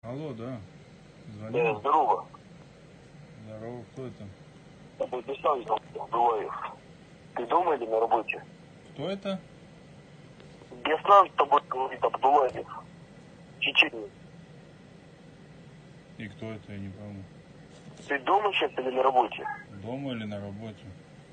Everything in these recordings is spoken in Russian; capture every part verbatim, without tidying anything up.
Алло, да. Звонил? Да, здорово. Здорово, кто это? Это Беслан Абдулаев. Ты дома или на работе? Кто это? Беслан с тобой говорит Абдулаев. Чечения. И кто это, я не пойму. Ты дома сейчас или на работе? Дома или на работе?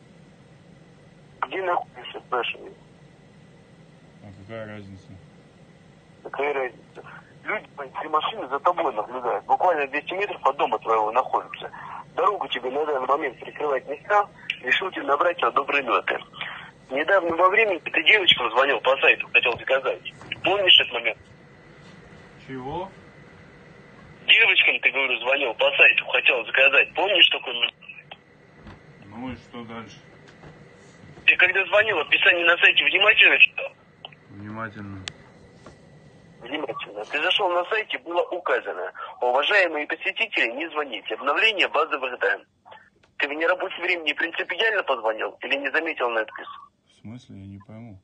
Где находишься, спрашиваю? А какая разница? Какая разница? Люди, три машины за тобой наблюдают. Буквально двести метров от дома твоего находятся. Дорогу тебе на данный момент перекрывать не стал. Решил тебе набрать на добрые ноты. Недавно во времени ты девочкам звонил по сайту, хотел заказать. Помнишь этот момент? Чего? Девочкам, ты, говорю, звонил по сайту, хотел заказать. Помнишь такой момент? Ну и что дальше? Ты когда звонил, описание на сайте внимательно читал? Внимательно. Внимательно. Ты зашел на сайте, было указано: уважаемые посетители, не звоните. Обновление базовых данных. Ты в нерабочее время не принципиально позвонил или не заметил надпись? В смысле, я не пойму.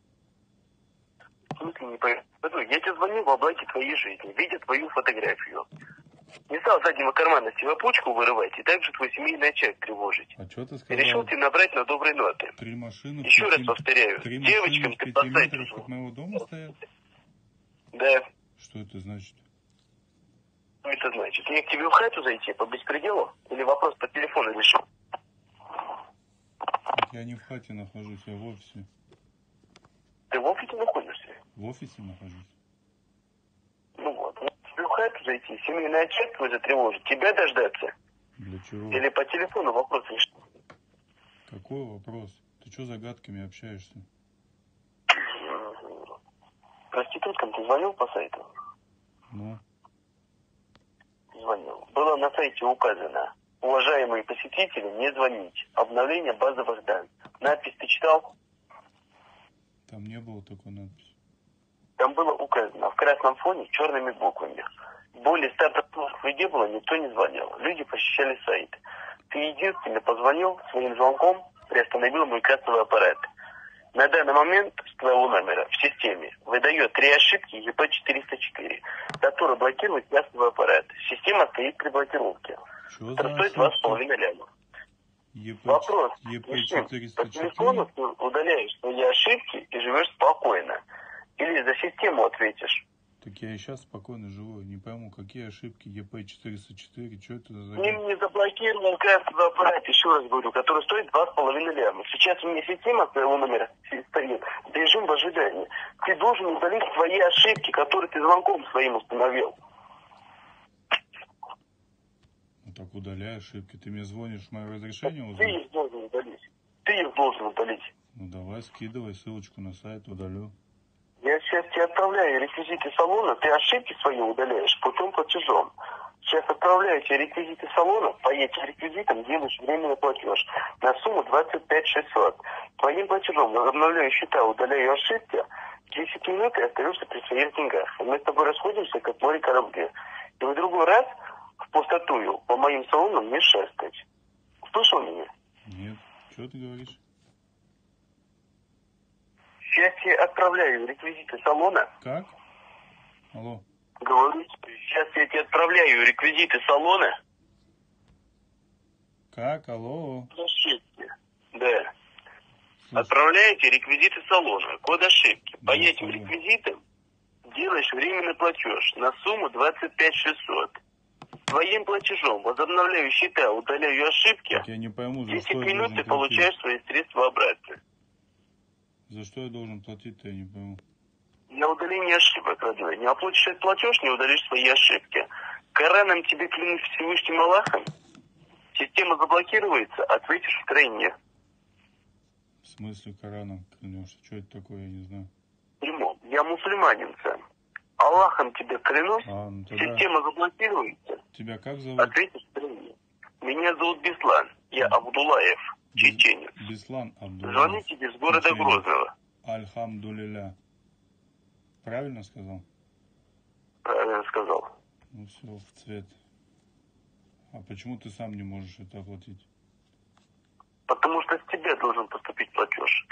В смысле не пойму? Я тебе звонил в облаке твоей жизни, видя твою фотографию. Не стал заднего кармана себе пучку вырывать и также твой семейный очаг тревожить. А что ты И сказал? решил тебе набрать на добрые ноты. Три машины. Еще пяти... раз повторяю, Три девочкам машины в ты пяти по сайту метрах от моего дома стоят? Да. Что это значит? Что это значит? Мне к тебе в хату зайти по беспределу? Или вопрос по телефону решил? Так я не в хате нахожусь, я в офисе. Ты в офисе находишься? В офисе нахожусь. Ну вот. Мне к тебе в хату зайти, семейный отчет твой затревожить, тебя дождаться? Для чего? Или по телефону вопрос решил? Какой вопрос? Ты что загадками общаешься? Проституткам ты звонил по сайту? Ну? Звонил. Было на сайте указано: уважаемые посетители, не звонить. Обновление базовых данных. Надпись ты читал? Там не было такой надписи. Там было указано в красном фоне черными буквами. Более ста процентов людей было, никто не звонил. Люди посещали сайт. Ты единственный позвонил своим звонком, приостановил мой кассовый аппарат. На данный момент с твоего номера в системе выдает три ошибки и пэ четыреста четыре, которые блокируют кассовый аппарат. Система стоит при блокировке. Что Это за стоит два с ошибки? половиной ляма. ЕП... Вопрос. ЕП Решим. четыреста По четыре? телефону ты удаляешь свои ошибки и живешь спокойно. Или за систему ответишь. Так я и сейчас спокойно живу. Не пойму, какие ошибки ЕП четыреста четыре, что это за... Им не заблокировал кассовый аппарат, еще раз говорю, который стоит два с половиной ляма. Сейчас у меня система своего номера стоит. Режим в ожидании. Ты должен удалить свои ошибки, которые ты звонком своим установил. Ну так удаляй ошибки. Ты мне звонишь, мое разрешение Ты узнать? их должен удалить. Ты их должен удалить. Ну давай, скидывай ссылочку на сайт, удалю. Я сейчас тебе отправляю реквизиты салона, ты ошибки свои удаляешь путем платежом. Сейчас отправляю тебе реквизиты салона, по этим реквизитам делаешь временный платеж на сумму двадцать пять шестьсот. Твоим платежом возобновляю счета, удаляю ошибки, десять минут и остаешься при своих деньгах. Мы с тобой расходимся, как море корабли. И в другой раз в пустотую по моим салонам не шастать. Слышал меня? Нет. Что ты говоришь? Сейчас я отправляю реквизиты салона. Как? Алло. Говорю, сейчас я тебе отправляю реквизиты салона. Как? Алло. Ошибки. Да. Слушай. Отправляете реквизиты салона, код ошибки. По Да, этим салон. реквизитам делаешь временный платеж на сумму двадцать пять шестьсот. Твоим платежом возобновляю счета, удаляю ошибки. Так я не пойму, за десять что я минут должен ты платить? получаешь свои средства обратно. За что я должен платить-то, я не пойму. На удаление ошибок, родной. Не оплатишь этот платеж, не удалишь свои ошибки. Кораном тебе клянусь Всевышним Аллахом. Система заблокируется, ответишь в тройне. В смысле Кораном клянешься? Что это такое, я не знаю. Прямо. Я мусульманин сам. Аллахом тебе клянусь, А, ну тогда... система заблокируется, Тебя как зовут? ответишь в тройне. Меня зовут Беслан. Я Абдулаев, чеченец. Беслан Абдулаев. Звоню тебе с города Чеченец. Грозного. Альхамдулилля. Правильно сказал? Правильно сказал. Ну все, в цвет. А почему ты сам не можешь это оплатить? Потому что с тебя должен поступить платеж.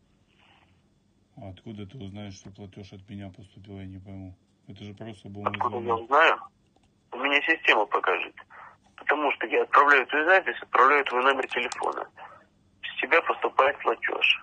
А откуда ты узнаешь, что платеж от меня поступил, я не пойму. Это же просто был мой Откуда я звонок. узнаю? У меня система покажет. Потому что я отправляю твою запись, отправляю твой номер телефона. С тебя поступает платеж.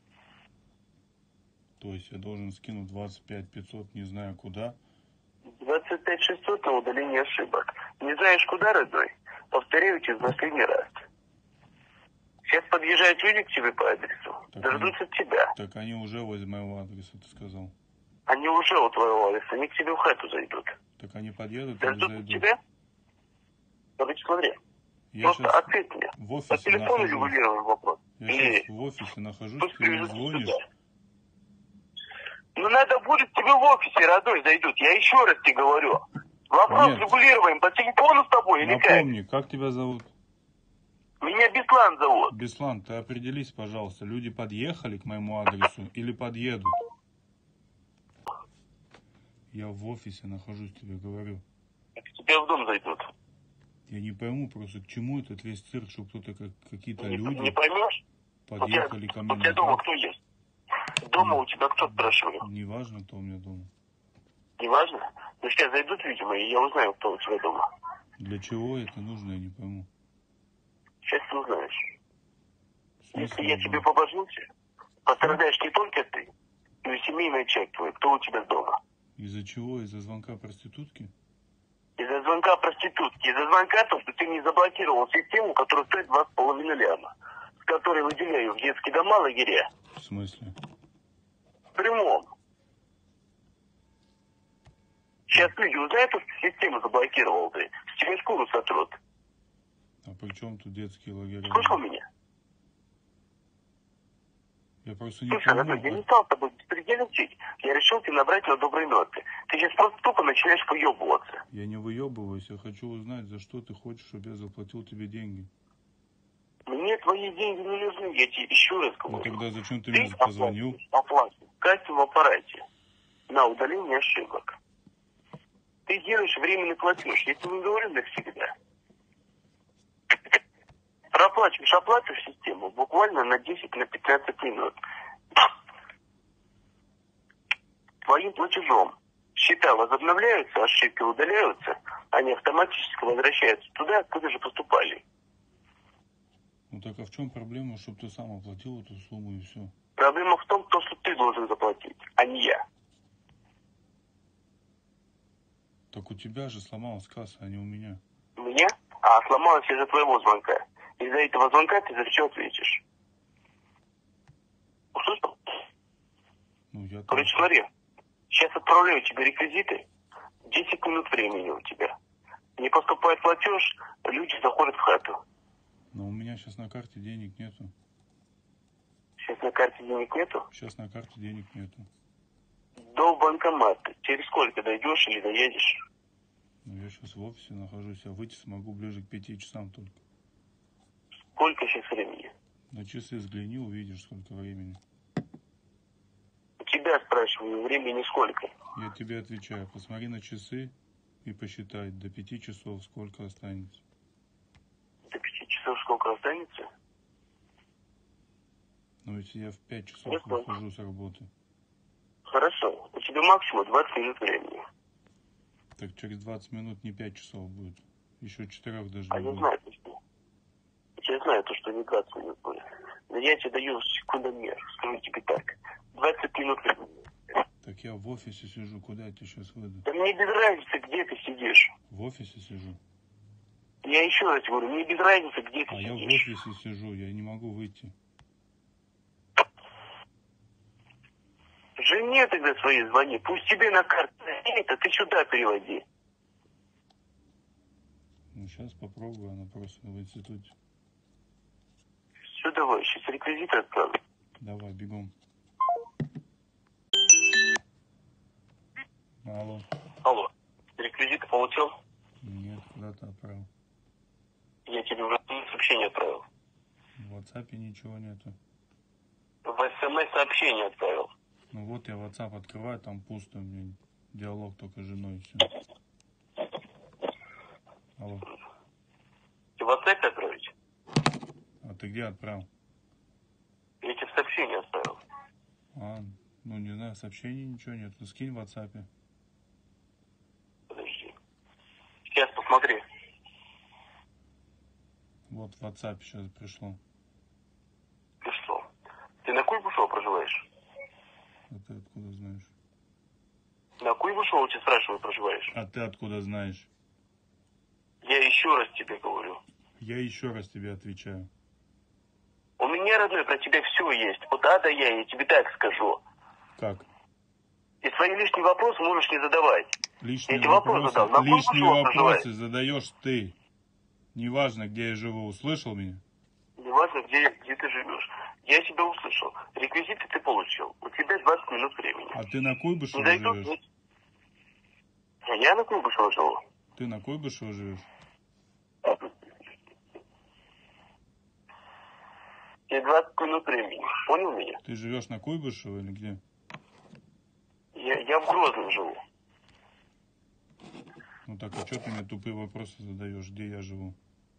То есть я должен скинуть двадцать пять пятьсот, не знаю куда. двадцать пять шестьсот на удаление ошибок. Не знаешь куда, родной? Повторяю через последний раз. Сейчас подъезжают люди к тебе по адресу. Так Дождутся они, тебя. так они уже возле моего адреса, ты сказал. Они уже у твоего адреса, они к тебе в хату зайдут. Так они подъедут или Дождутся зайдут? тебя? Короче, смотри. Я Просто сейчас ответь мне. в По офисе телефону нахожусь. регулируем вопрос. Я Или сейчас в офисе нахожусь, пусть ты мне привезут звонишь. сюда. Ну надо будет тебе в офисе, родной, зайдут. Я еще раз тебе говорю. Вопрос Нет. регулируем по телефону с тобой или как? Напомни, как тебя зовут? Меня Беслан зовут. Беслан, ты определись, пожалуйста, люди подъехали к моему адресу или подъедут? Я в офисе нахожусь, тебе говорю. К тебе в дом зайдут. Я не пойму просто, к чему этот весь цирк, что кто-то, как какие-то Не, люди не поймешь? подъехали у тебя, ко мне у тебя на дома дом. кто есть? Дома у тебя кто, спрашиваю? Неважно, кто у меня дома. Неважно? Ну сейчас зайдут, видимо, и я узнаю, кто у тебя дома. Для чего это нужно, я не пойму. Сейчас ты узнаешь. В смысле Если я узнаю? тебе побожился, пострадаешь не только ты, но и семейный человек твой, кто у тебя дома. Из-за чего? Из-за звонка проститутки? Из-за звонка проститутки, из-за звонка то, что ты не заблокировал систему, которая стоит два с половиной ляма, с которой выделяю в детские дома, лагеря. В смысле? В прямом. Сейчас люди узнают, что систему заблокировал ты, с тебя шкуру сотрут. А при чем тут детские лагеря? Слышал меня? Я просто не Слушай, родной, я пойму. не стал с тобой беспредельничать. Я решил тебя набрать на доброй ноте. Ты сейчас просто тупо начинаешь выебываться. Я не выебываюсь, я хочу узнать, за что ты хочешь, чтобы я заплатил тебе деньги. Мне твои деньги не нужны, я тебе еще раз Ну говорю. тогда зачем ты Ты мне позвонил? оплатишь кассу в аппарате на удаление ошибок. Ты делаешь временный платеж. Я тебе говорю навсегда. Проплачиваешь, оплатишь систему буквально на десять-пятнадцать минут. Твоим платежом счета возобновляются, ошибки удаляются, они автоматически возвращаются туда, откуда же поступали. Ну так а в чем проблема, чтобы ты сам оплатил эту сумму и все? Проблема в том, что ты должен заплатить, а не я. Так у тебя же сломалась касса, а не у меня. У меня? А сломалась из-за твоего звонка. Из-за этого звонка ты за все ответишь. Услышал? Ну я Короче, тоже. смотри. Сейчас отправляю тебе реквизиты. десять минут времени у тебя. Не поступает платеж, люди заходят в хату. Но у меня сейчас на карте денег нету. Сейчас на карте денег нету. Сейчас на карте денег нету. До банкомата. Через сколько дойдешь или доедешь? Ну я сейчас в офисе нахожусь, а выйти смогу ближе к пяти часам только. Сколько сейчас времени? На часы взгляни, увидишь, сколько времени. У тебя, спрашиваю, времени сколько? Я тебе отвечаю, посмотри на часы и посчитай, до пяти часов сколько останется. До пяти часов сколько останется? Ну если я в пять часов Я понял. выхожу с работы, Хорошо. У тебя максимум двадцать минут времени. так через двадцать минут не пять часов будет. Еще четырех даже А не я будет. знаю, что. Я знаю то, что не двадцать минут будет. Но я тебе даю секундомер. Скажу тебе так. двадцать минут времени. Так я в офисе сижу, куда я тебе сейчас выйду? Да мне без разницы, где ты сидишь. В офисе сижу. Я еще раз говорю, мне без разницы, где ты А я в сидишь. офисе сижу, я не могу выйти. Жене тогда своей звони, пусть тебе на карту это ты сюда переводи. Ну сейчас попробую, она просто в институте. Все, давай, сейчас реквизиты отправлю. Давай, бегом. Алло. Алло, реквизиты получил? Нет, куда ты отправил? Я тебе уже сообщение отправил. В WhatsApp ничего нету. В смс сообщение отправил. Ну вот я WhatsApp открываю, там пусто, у меня диалог только с женой и все. Алло. Ты в WhatsApp отправить? А ты где отправил? Я тебе сообщение отправил. А, ну не знаю, сообщений ничего нет. Ну скинь в WhatsApp. Подожди. смотри. Вот в WhatsApp сейчас пришло. Ты что? Ты на Куйбышева проживаешь? А ты откуда знаешь? На Куйбышева, тебя спрашиваю, проживаешь? А ты откуда знаешь? Я еще раз тебе говорю. Я еще раз тебе отвечаю. У меня, родной, про тебя все есть. Вот а да я, я тебе так скажу. Как? И свои лишние вопросы можешь не задавать. Лишние Я тебе вопрос вопросы, задал. На лишние Куйбышева вопросы проживаешь? задаешь ты. Неважно, где я живу. Услышал меня? Неважно, где, где ты живешь. Я тебя услышал. Реквизиты ты получил. У тебя двадцать минут времени. А ты на Не Куйбышево дойдут? живешь? Нет. А я на Куйбышева живу. Ты на Куйбышево живешь? Тебе двадцать минут времени. Понял меня? Ты живешь на Куйбышево или где? Я, я в Грозном живу. Ну так, а что ты мне тупые вопросы задаешь? Где я живу?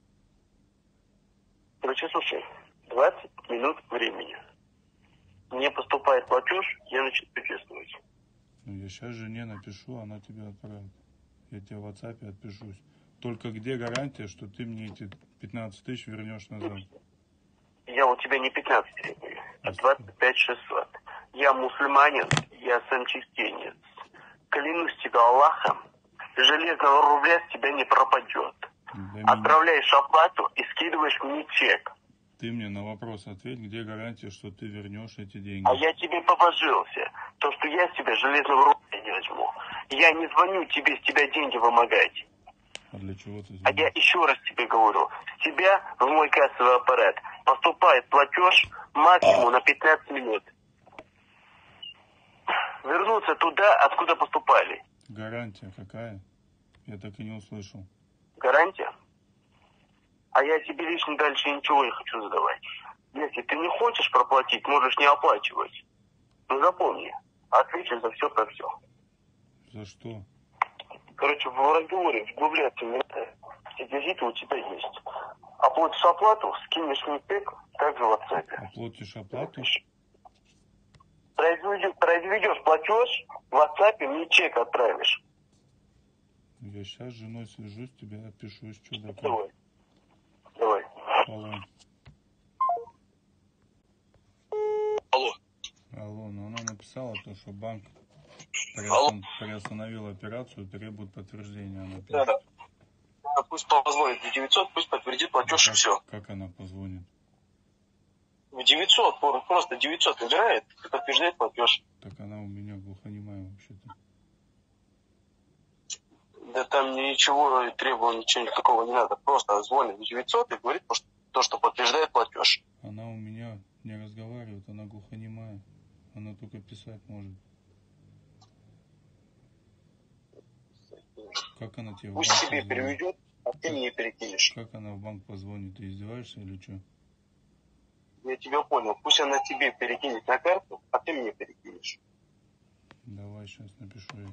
Короче, слушай, двадцать минут времени. Мне поступает платеж, я начну чувствовать. Ну, я сейчас жене напишу, она тебе отправит. Я тебе в WhatsApp отпишусь. Только где гарантия, что ты мне эти пятнадцать тысяч вернешь назад? Я у тебя не пятнадцать требую, а А двадцать пять шестьсот. Я мусульманин, я санчистенец. Клянусь тебе Аллахом, железного рубля с тебя не пропадет. Да Отправляешь оплату и скидываешь мне чек. Ты мне на вопрос ответь, где гарантия, что ты вернешь эти деньги? А я тебе побожился, то, что я с тебя железного рубля не возьму. Я не звоню тебе с тебя деньги вымогать. А для чего ты А я звонишь? еще раз тебе говорю, с тебя в мой кассовый аппарат поступает платеж максимум на пятнадцать минут. Вернуться туда, откуда поступали. Гарантия какая? Я так и не услышал. Гарантия? А я тебе лично дальше ничего не хочу задавать. Если ты не хочешь проплатить, можешь не оплачивать. Но запомни, отвечу за все про все. За что? Короче, в разговоре вглубляться не надо. Реквизиты у тебя есть. Оплатишь оплату, скинешь мне пек, также в WhatsApp. Оплатишь оплату? Произведешь, произведешь платеж, в WhatsApp мне чек отправишь. Я сейчас с женой свяжусь, тебе отпишусь, что да как. Давай. Давай. Алло. Алло. Алло, но она написала то, что банк Алло. приосан- приостановил операцию, требует подтверждения. Она Да, да. Пусть позвонит в девятьсот, пусть подтвердит платеж и как, все. как она позвонит? В девятьсот, просто девятьсот набирает и подтверждает платеж. Так она у меня глухонемая вообще-то. Да там ничего, требования, ничего такого не надо. Просто звонит в девятьсот и говорит то, что подтверждает платеж. Она у меня не разговаривает, она глухонемая. Она только писать может. Как она тебе Пусть в банк себе позвонит? переведет, а ты как, мне перекинешь. Как она в банк позвонит? Ты издеваешься или что? Я тебя понял. Пусть она тебе перекинет на карту, а ты мне перекинешь. Давай сейчас напишу ей.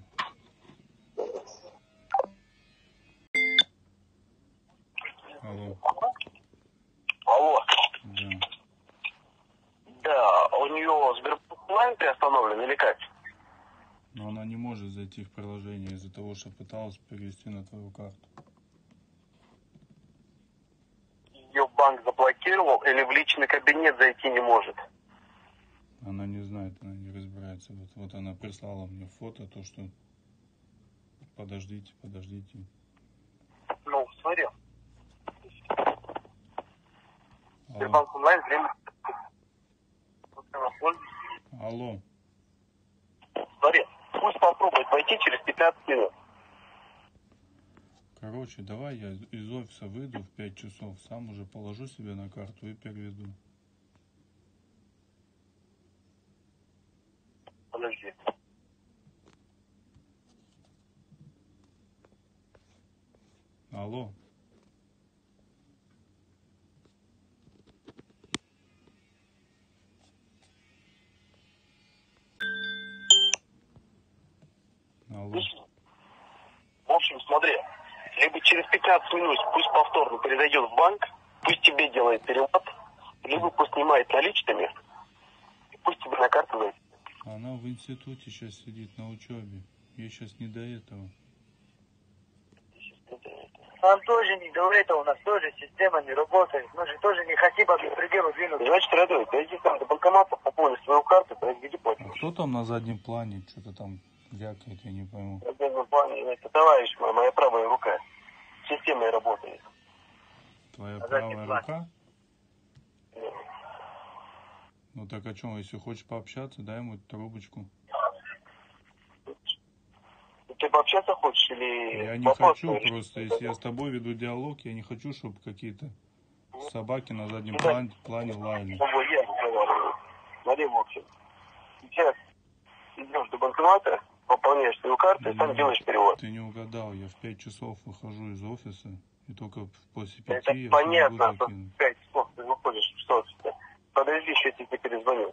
Алло. Алло. Да. Да, у нее Сбербанк онлайн приостановлен или как? Но она не может зайти в приложение из-за того, что пыталась перевести на твою карту. Ее банк заблокировал или в личный кабинет зайти не может? Она не знает, она не разбирается. Вот, вот она прислала мне фото, то, что подождите, подождите. Ну, смотри. Алло. Сбербанк онлайн время. Алло. Смотри, пусть попробует войти через пятнадцать минут. Короче, давай я из офиса выйду в пять часов, сам уже положу себе на карту и переведу. Подожди. Алло. Алло. В общем, смотри, либо через пятнадцать минут пусть повторно передает в банк, пусть тебе делает перевод, либо пусть снимает наличными, и пусть тебе на карту зайдет. Она в институте сейчас сидит на учебе. Ей сейчас не до этого. Это- это- Нам тоже не до этого, у нас тоже система не работает. Мы же тоже не хотим по беспределу двинуться. Значит, родной, пойди там до банкомата, пополни свою карту, произведи платеж. А кто там на заднем плане что-то там вякает, я не пойму. На заднем плане, это товарищ мой, моя правая рука. Системой работает. Твоя На правая заднем плане. рука? Ну так о чем, если хочешь пообщаться, дай ему трубочку. Ты пообщаться хочешь или... Я не вопрос хочу решить? просто, если я с тобой веду диалог, я не хочу, чтобы какие-то собаки на заднем Ну, плане, плане лаяли. С тобой я разговариваю. Смотри, в общем. Сейчас идешь до банкомата, пополняешь свою карту и сам Нет, делаешь перевод. ты не угадал, я в пять часов выхожу из офиса, и только после Это пяти я понятно, смогу что закинуть. в пять часов ты выходишь в офисе. Подожди, еще я тебе перезвоню.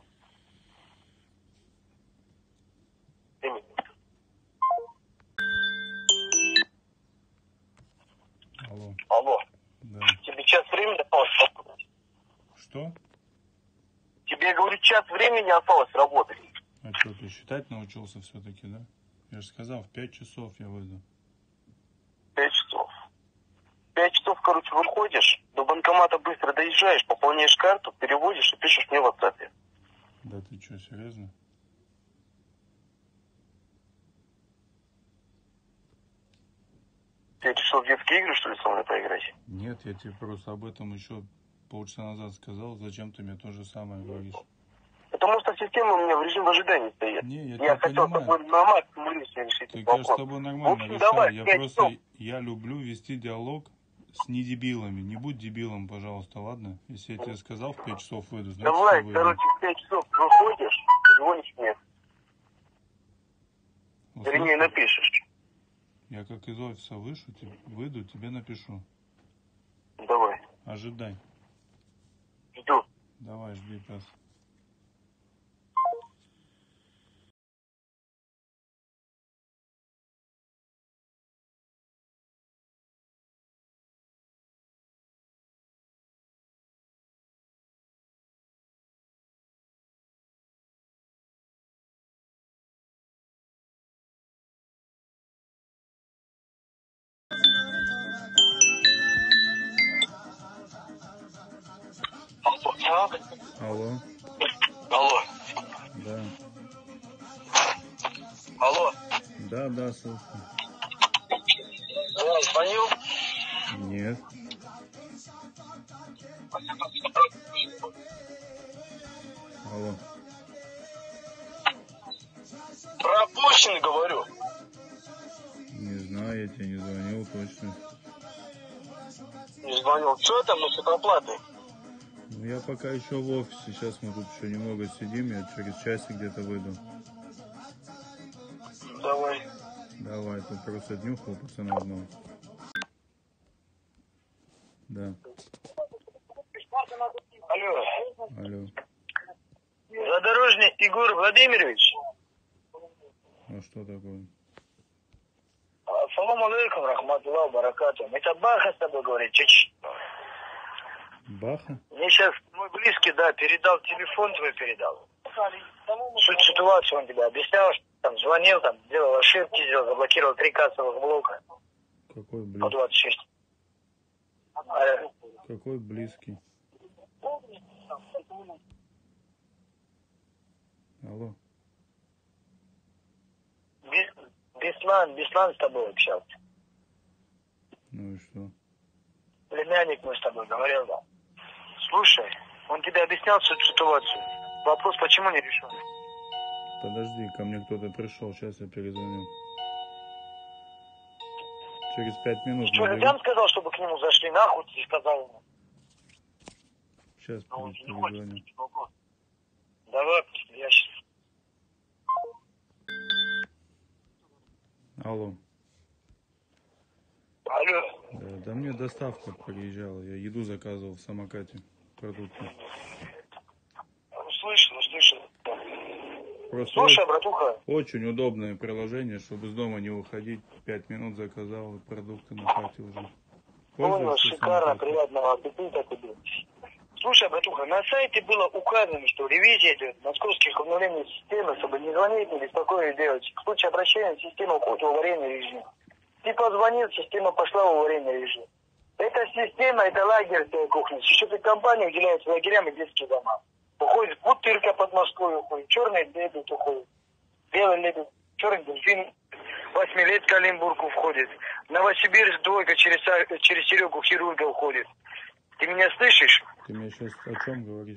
Алло, Алло. да. Тебе час времени осталось работать? Что? Тебе, я говорю, час времени осталось работать. А что, ты считать научился все-таки, да? Я же сказал, в пять часов я выйду. Пять часов. Пять часов, короче, выходишь, до банкомата быстро доезжаешь, пополняешь карту, переводишь и пишешь мне в WhatsApp. Да ты что, серьезно? Ты решил в детские игры, что ли, со мной поиграть? Нет, я тебе просто об этом еще полчаса назад сказал, зачем ты мне то же самое говоришь? Потому что система у меня в режим ожидания стоит. Не, я, Я тебя хотел с понимаю. тобой на максимум решить Так этот я же с вопрос. тобой В нормально общем, решаю. давай, Я пять просто, часов. я люблю вести диалог с недебилами. Не будь дебилом, пожалуйста, ладно? Если я тебе сказал, в пять часов выйду, значит, Давай, я выйду. короче, в пять часов выходишь, звонишь мне. Услышал? Вернее, напишешь. Я как из офиса вышу, тебе, выйду, тебе напишу. Давай. Ожидай. Жду. Давай, жди, пес. Алло, Алло. да. Алло. Да, да, слушай. Я звонил. Нет. Алло. Пропущен, говорю. Не знаю, я тебе не звонил точно. Не звонил. Что там насчет оплаты? Ну, я пока еще в офисе. Сейчас мы тут еще немного сидим. Я через часик где-то выйду. Давай. Давай, тут просто днюху у пацана одного. Да. Алло. Алло. Задорожный Егор Владимирович. А что такое? Салам алейкум, рахматуллах, баракату. Это Баха с тобой говорит, чуть-чуть. Баха? Мне сейчас мой близкий, да, передал телефон твой, передал. Суть ситуации он тебе объяснял, что там звонил, там, делал ошибки, сделал, заблокировал три кассовых блока Какой по близкий? двадцать шесть. А, Какой близкий? Алло. Бес- Беслан, Беслан с тобой общался. Ну и что? Племянник мой с тобой говорил, да. Слушай, он тебе объяснял всю эту ситуацию. Вопрос, почему не решен? Подожди, ко мне кто-то пришел. Сейчас я перезвоню. Через пять минут. Что, наберу. Людям сказал, чтобы к нему зашли, нахуй ты сказал ему. Сейчас А он пере- не хочет. перезвоню. Давай, я сейчас. Алло. Алло. Да, да мне доставка приезжала. Я еду заказывал в самокате. Продукты. Слышно, слышно. Просто Слушай, братуха, очень удобное приложение, чтобы из дома не уходить. Пять минут заказал, и продукты на хате уже. понял, Пользуешься шикарно, самокатом? приятного аппетита тебе. Слушай, братуха, на сайте было указано, что ревизия идет московских обновлений системы, чтобы не звонить, не беспокоить девочек. В случае обращения система уходит в аварийный режим. ты позвонил, система пошла в аварийный режим. Эта система, это лагерь кухни. Еще эта компания уделяется лагерям и детским домам. Уходит Бутырка под Москвой, уходит черный лебедь, уходит белый лебедь, черный дельфин, восьмилетка Оренбургу входит. Новосибирск двойка через, через Серегу хирурга уходит. Ты меня слышишь? Ты мне сейчас о чем говоришь?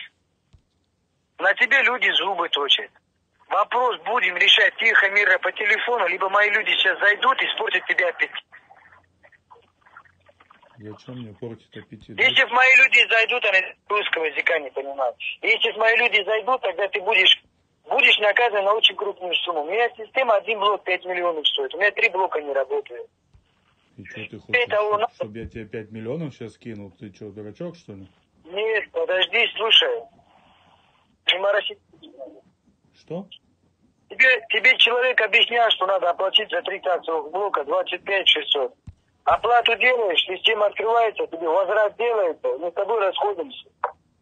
На тебе люди зубы точат. Вопрос будем решать тихо, мирно по телефону, либо мои люди сейчас зайдут и испортят тебе аппетит. Зачем мне портить аппетит? Если в мои люди зайдут, они русского языка не понимают. Если в мои люди зайдут, тогда ты будешь, будешь наказан на очень крупную сумму. У меня система один блок пять миллионов стоит. У меня три блока не работают. И что ты хочешь, Это у нас... чтобы я тебе пять миллионов сейчас кинул? Ты что, дурачок, что ли? Нет, подожди, слушай. Не мороси. Что? Тебе, тебе человек объяснял, что надо оплатить за три акциевых блока двадцать пять шестьсот. Оплату делаешь, система открывается, тебе возврат делается, мы с тобой расходимся.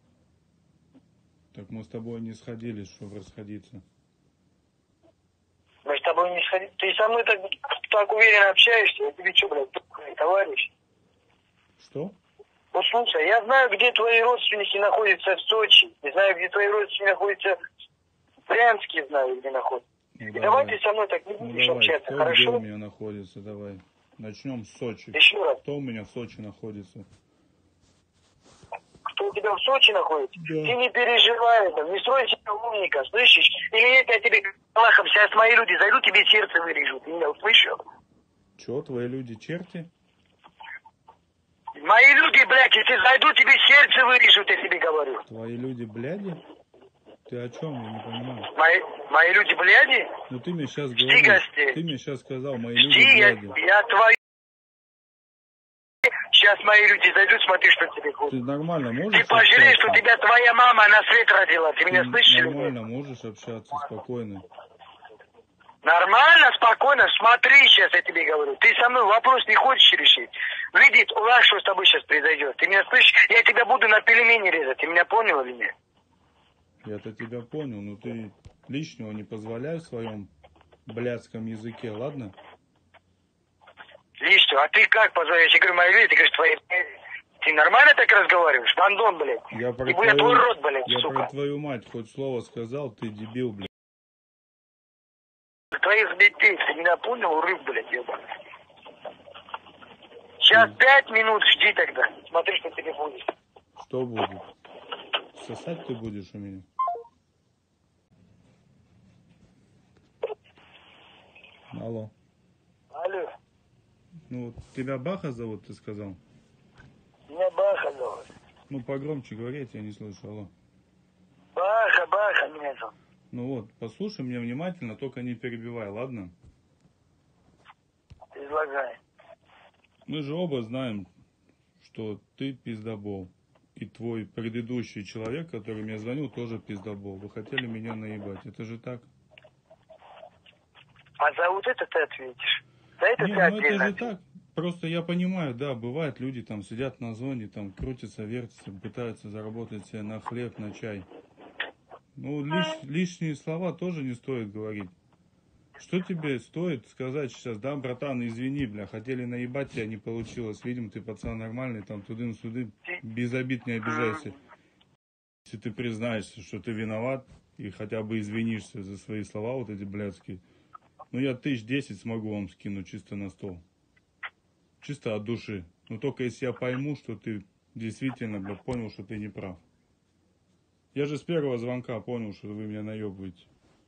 Так мы с тобой не сходились, чтобы расходиться. Мы с тобой не сходились. Ты со мной так, так уверенно общаешься, я тебе что, блядь, товарищ? Что? Вот слушай, я знаю, где твои родственники находятся в Сочи. Я знаю, где твои родственники находятся в Брянске, знаю, где находятся. Ну, давай. давай ты со мной так не ну, будешь давай. общаться, Кто хорошо? где у меня находится, давай. Начнем с Сочи. Еще раз. Кто у меня в Сочи находится? Кто у тебя в Сочи находится? Да. Ты не переживай это, не строй себя умника, слышишь? Или нет, я тебе Аллахом, сейчас мои люди зайдут, тебе сердце вырежут. Ты меня услышал? Че, твои люди черти? Мои люди, блядь, если зайдут, тебе сердце вырежут, я тебе говорю. Твои люди бляди? Ты о чем, я не понимаю. Мои, мои люди, бляди? Ну ты мне сейчас Жди говоришь, гостей. ты мне сейчас сказал, мои Жди, люди я, бляди. я твою... Сейчас мои люди зайдут, смотри, что тебе Ты будет. нормально можешь Ты пожалеешь, что общаться? тебя твоя мама на свет родила. Ты меня Ты слышишь или нет? нормально можешь общаться, спокойно. Нормально, спокойно, смотри сейчас, я тебе говорю. Ты со мной вопрос не хочешь решить. Видит, Улах, что с тобой сейчас произойдет. Ты меня слышишь? Я тебя буду на пельмени резать. Ты меня понял или нет? Я-то тебя понял, но ты лишнего не позволяй в своем блядском языке, ладно? Лишнего. А ты как позвонишь? Я тебе говорю, мои люди, ты говоришь, твои... Ты нормально так разговариваешь? Бандон, блядь. Я про И твою, твой рот, блядь, я сука. про твою мать хоть слово сказал, ты дебил, блядь. Твоих детей, ты меня понял, урыв, блядь, ебаный. Сейчас пять минут жди тогда. Смотри, что тебе будет. Что будет? Сосать ты будешь у меня? Алло. Алло. Ну, тебя Баха зовут, ты сказал? Меня Баха зовут. Ну, погромче говори, я тебя не слышу, алло. Баха, Баха меня зовут. Ну вот, послушай меня внимательно, только не перебивай, ладно? Излагай. Мы же оба знаем, что ты пиздобол. И твой предыдущий человек, который мне звонил, тоже пиздобол. Вы хотели меня наебать, это же так? А за вот это ты ответишь. За это Не, ты ну отдельно это же ответишь. так. Просто я понимаю, да, бывает, люди там сидят на зоне, там крутятся, вертятся, пытаются заработать себе на хлеб, на чай. Ну, лиш, лишние слова тоже не стоит говорить. Что тебе стоит сказать сейчас, да, братан, извини, бля, хотели наебать тебя, не получилось. Видим, ты пацан нормальный, там, тудым-сюдым, без обид не обижайся. Если ты признаешься, что ты виноват, и хотя бы извинишься за свои слова вот эти блядские, ну, я тысяч десять смогу вам скинуть чисто на стол. Чисто от души. Но только если я пойму, что ты действительно, бля, понял, что ты не прав. Я же с первого звонка понял, что вы меня наебываете.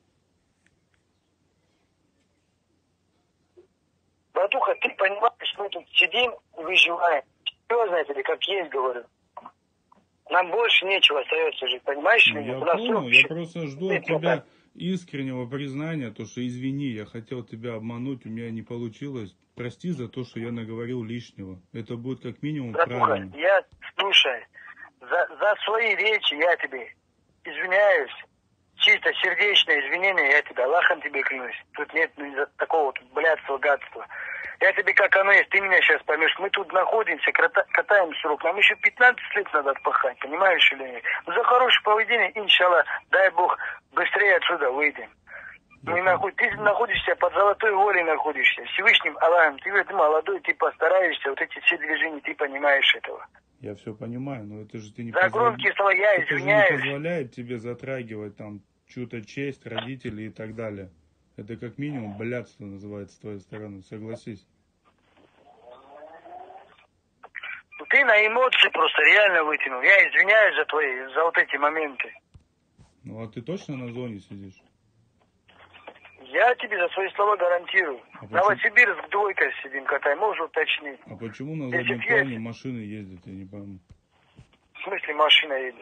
Братуха, ты понимаешь, мы тут сидим и выживаем. Серьезно, я тебе как есть говорю. Нам больше нечего остается жить, понимаешь? Ну, я У нас понял, срок я еще- просто жду от тебя искреннего признания, то, что извини, я хотел тебя обмануть, у меня не получилось. Прости за то, что я наговорил лишнего. Это будет как минимум Братуха, правильно. я, слушай, за, за свои речи я тебе извиняюсь. Чисто сердечное извинение, я тебе, Аллахом тебе клянусь. Тут нет ну, такого тут блядства, гадства. Я тебе как оно есть, ты меня сейчас поймешь. Мы тут находимся, ката- катаем срок. Нам еще пятнадцать лет надо отпахать, понимаешь или нет? Ну, за хорошее поведение, иншаллах, дай Бог, быстрее отсюда выйдем. Ну и нахуй, ты находишься под золотой волей, находишься. Всевышним Аллахом. Ты, ты молодой, ты постараешься, вот эти все движения, ты понимаешь этого. Я все понимаю, но это же ты не За громкие слова я это извиняюсь. же не позволяет тебе затрагивать там чью-то честь, родителей и так далее. Это как минимум блядство называется с твоей стороны, согласись. Ты на эмоции просто реально вытянул. Я извиняюсь за твои, за вот эти моменты. Ну а ты точно на зоне сидишь? Я тебе за свои слова гарантирую. А Новосибирск двойка сидим, катаем, можешь уточнить. А почему на Если заднем есть- плане машины ездят, я не пойму. В смысле машина едет?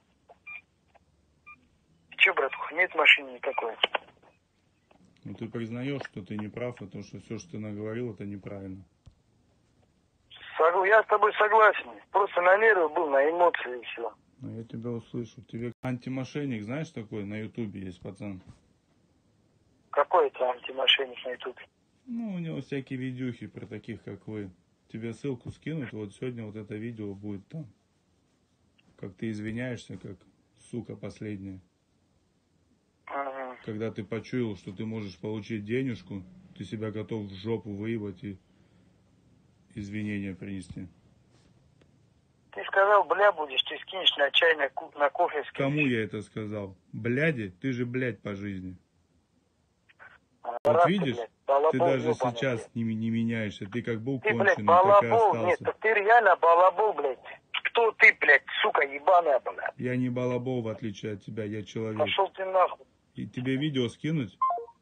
Че, братуха, нет машины никакой. Ну ты признаешь, что ты не прав, и то, что все, что ты наговорил, это неправильно. Согла- Я с тобой согласен. Просто на нервы был, на эмоции и все. Ну я тебя услышу. Тебе антимошенник, знаешь такой, на ютубе есть пацан? Какой это антимошенник на ютубе? Ну, у него всякие видюхи про таких, как вы. Тебе ссылку скинуть, вот сегодня вот это видео будет там. Как ты извиняешься, как сука последняя. Ага. Когда ты почуял, что ты можешь получить денежку, ты себя готов в жопу выебать и извинения принести. Ты сказал, бля, будешь, ты скинешь на чай, на, ку- на кофе скинешь. Кому я это сказал? Бляди? Ты же, блядь, по жизни. А, Вот раз ты, видишь, блядь, ты балабол даже ёбаный, сейчас блядь. не, не меняешься. Ты как был Ты, блядь, конченый, так и балабол, нет, остался. так ты реально балабол, блядь. Кто ты, блядь, сука ебаная, блядь? Я не балабол, в отличие от тебя, я человек. Пошел ты нахуй. И тебе видео скинуть?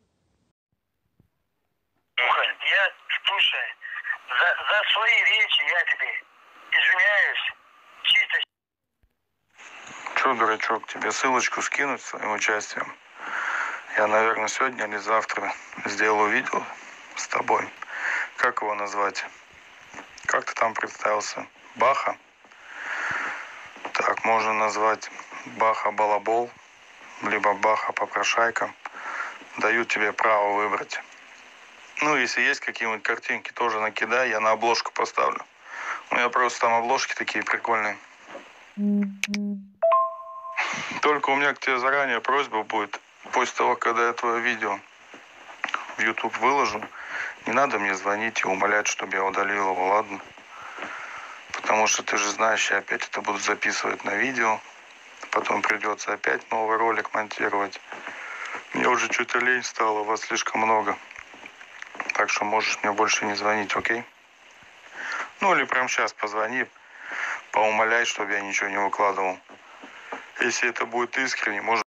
Слушай, я, слушай, за, за свои речи я тебе извиняюсь. Чисто. Че, дурачок, тебе ссылочку скинуть с своим участием? Я, наверное, сегодня или завтра сделаю видео с тобой. Как его назвать? Как ты там представился? Баха? Так, можно назвать Баха Балабол, либо Баха Попрошайка. Дают тебе право выбрать. Ну, если есть какие-нибудь картинки, тоже накидай, я на обложку поставлю. У меня просто там обложки такие прикольные. Только у меня к тебе заранее просьба будет, после того, когда я твое видео в YouTube выложу, не надо мне звонить и умолять, чтобы я удалил его, ладно? Потому что ты же знаешь, я опять это буду записывать на видео, потом придется опять новый ролик монтировать. Мне уже что-то лень стало, вас слишком много. Так что можешь мне больше не звонить, окей? Ну или прямо сейчас позвони, поумоляй, чтобы я ничего не выкладывал. Если это будет искренне, может...